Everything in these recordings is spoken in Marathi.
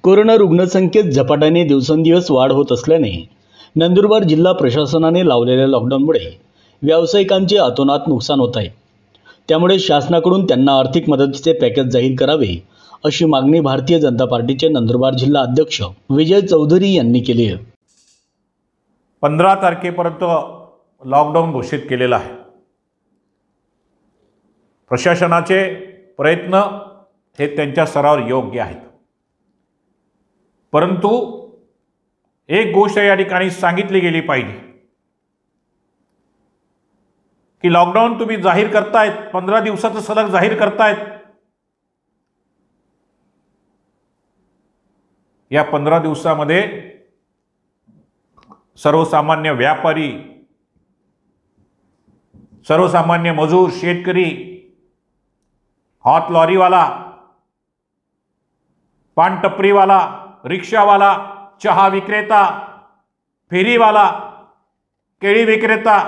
कोरोना रुग्णसंख्येत झपाट्याने दिवसेंदिवस वाढ होत असल्याने नंदुरबार जिल्हा प्रशासनाने लावलेल्या लॉकडाऊनमुळे व्यावसायिकांचे अतोनात नुकसान होत आहे। त्यामुळे शासनाकडून त्यांना आर्थिक मदतीचे पॅकेज जाहीर करावे अशी मागणी भारतीय जनता पार्टीचे नंदुरबार जिल्हा अध्यक्ष विजय चौधरी यांनी केली आहे। 15 तारखेपर्यंत लॉकडाऊन घोषित केलेला आहे। प्रशासनाचे प्रयत्न हे त्यांच्या स्तरावर योग्य आहेत, परंतु एक गोष्ट या ठिकाणी सांगितली गेली पाहिजे की लॉकडाऊन तुम्ही जाहीर करतायत, 15 दिवसाचं सलग जाहीर करतायत। या 15 दिवसामध्ये सर्वसामान्य व्यापारी, सर्वसामान्य मजूर, शेतकरी, हात लॉरीवाला, पान टपरीवाला, रिक्षावाला, चहा विक्रेता, फेरीवाला, केळी विक्रेता,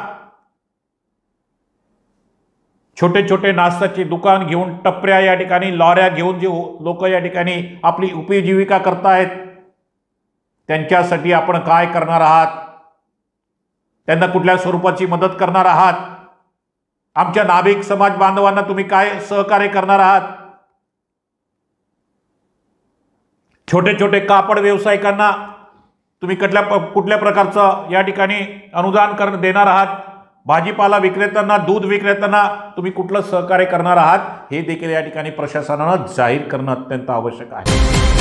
छोटे छोटे नाश्त्याची दुकान घेऊन, टपऱ्या या ठिकाणी लॉऱ्या घेऊन जे लोक या ठिकाणी आपली उपजीविका करतायत, त्यांच्यासाठी आपण काय करणार आहात? त्यांना कुठल्या स्वरूपाची मदत करणार आहात? आमच्या नाभिक समाज बांधवांना तुम्ही काय सहकार्य करणार आहात? छोटे छोटे कापड व्यावसायिकांना तुम्ही कुठल्या प्रकारचं या ठिकाणी अनुदान देणार आहात? भाजीपाला विक्रेत्यांना, दूध विक्रेत्यांना तुम्ही कुठलं सहकार्य करणार आहात? हे देखील या ठिकाणी प्रशासनानं जाहीर करणं अत्यंत आवश्यक आहे।